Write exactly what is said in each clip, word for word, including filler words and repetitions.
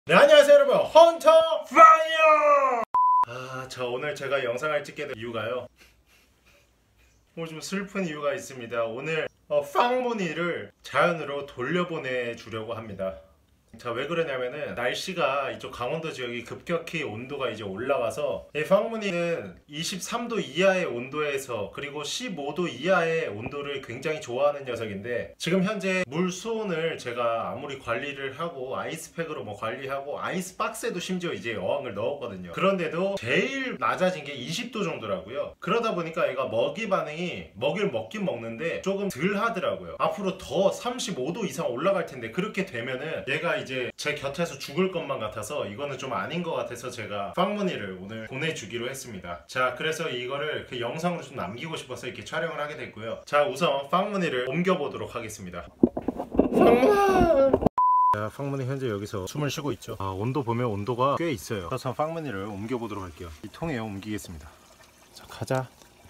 네, 안녕하세요 여러분, 헌터 파이어! 아, 저 오늘 제가 영상을 찍게 된 이유가요, 오늘 좀 슬픈 이유가 있습니다. 오늘 어, 팡무늬를 자연으로 돌려보내주려고 합니다. 자, 왜 그러냐면은 날씨가 이쪽 강원도 지역이 급격히 온도가 이제 올라와서 이 팡무늬는 이십삼 도 이하의 온도에서 그리고 십오 도 이하의 온도를 굉장히 좋아하는 녀석인데, 지금 현재 물 수온을 제가 아무리 관리를 하고 아이스팩으로 뭐 관리하고 아이스박스에도 심지어 이제 어항을 넣었거든요. 그런데도 제일 낮아진 게 이십 도 정도라고요. 그러다 보니까 얘가 먹이 반응이 먹이를 먹긴 먹는데 조금 덜 하더라고요. 앞으로 더 삼십오 도 이상 올라갈 텐데, 그렇게 되면은 얘가 이제 제 곁에서 죽을 것만 같아서 이거는 좀 아닌 것 같아서 제가 팡무늬를 오늘 보내주기로 했습니다. 자, 그래서 이거를 그 영상으로 좀 남기고 싶어서 이렇게 촬영을 하게 됐고요. 자, 우선 팡무늬를 옮겨보도록 하겠습니다. 팡무늬! 자, 팡무늬 현재 여기서 숨을 쉬고 있죠. 아, 온도 보면 온도가 꽤 있어요. 그래서 팡무늬를 옮겨보도록 할게요. 이 통에 옮기겠습니다. 자, 가자.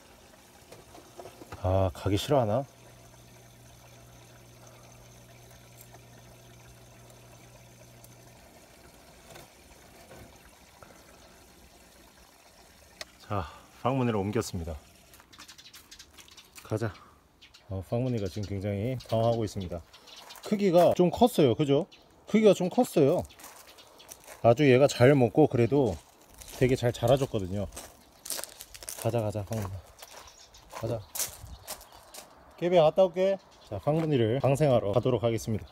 아, 가기 싫어하나? 자, 팡무늬를 옮겼습니다. 가자. 어, 팡무늬가 지금 굉장히 당황하고 있습니다. 크기가 좀 컸어요, 그죠? 크기가 좀 컸어요. 아주 얘가 잘 먹고 그래도 되게 잘 자라줬거든요. 가자 가자 팡무늬, 가자. 깨비야, 갔다 올게. 자, 팡무늬를 방생하러 가도록 하겠습니다.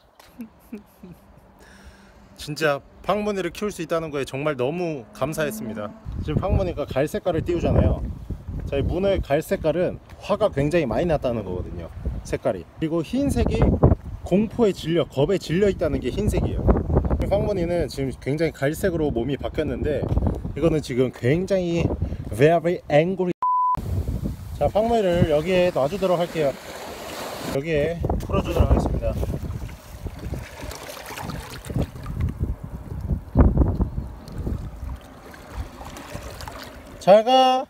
진짜 팡무늬를 키울 수 있다는 거에 정말 너무 감사했습니다. 지금 팡무늬가 갈색깔을 띄우잖아요. 자, 이 문어의 갈색깔은 화가 굉장히 많이 났다는 거거든요, 색깔이. 그리고 흰색이 공포에 질려, 겁에 질려 있다는 게 흰색이에요. 팡무늬는 지금 굉장히 갈색으로 몸이 바뀌었는데, 이거는 지금 굉장히 very angry. 자, 팡무늬를 여기에 놔주도록 할게요. 여기에 풀어주도록 하겠습니다. 잘가.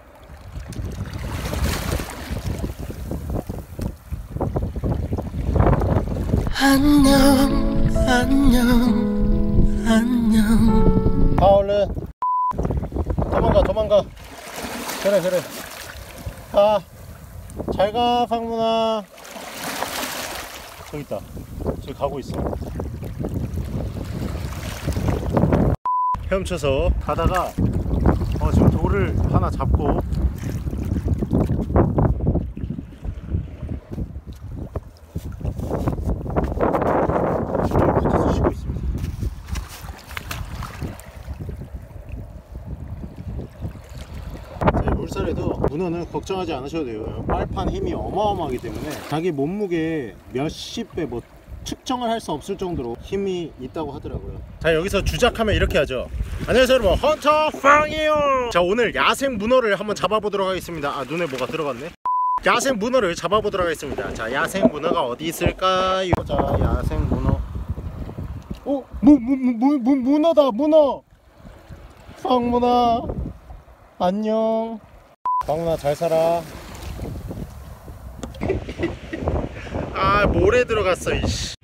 안녕 안녕 안녕. 가, 얼른 도망가 도망가. 그래 그래, 가. 잘가 팡무나. 저기 있다, 저기 가고 있어. 헤엄쳐서 가다가 어, 지금 돌을 하나 잡고 줄을 붙어서 쉬고 있습니다. 자, 물살에도 문어는 걱정하지 않으셔도 돼요. 빨판 힘이 어마어마하기 때문에 자기 몸무게 몇십 배 뭐 측정을 할 수 없을 정도로 힘이 있다고 하더라고요. 자, 여기서 주작하면 이렇게 하죠. 안녕하세요 여러분, 헌터 팡이에요. 자, 오늘 야생 문어를 한번 잡아보도록 하겠습니다. 아, 눈에 뭐가 들어갔네. 야생 문어를 잡아보도록 하겠습니다. 자, 야생 문어가 어디 있을까요? 자, 야생 문어. 오, 무, 무, 무, 무, 문어다, 문어. 팡문아 안녕. 팡문아 잘 살아. 아, 모래 들어갔어 이씨.